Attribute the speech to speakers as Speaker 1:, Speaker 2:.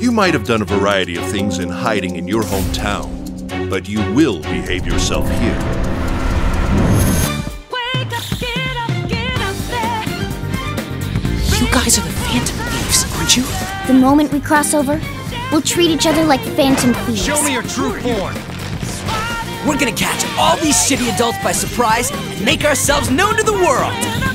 Speaker 1: You might have done a variety of things in hiding in your hometown, but you will behave yourself here.
Speaker 2: Wake up, get up there.
Speaker 3: You guys are the Phantom Thieves, aren't you?
Speaker 4: The moment we cross over, we'll treat each other like Phantom Thieves.
Speaker 5: Show me your true form.
Speaker 3: We're gonna catch all these shitty adults by surprise and make ourselves known to the world!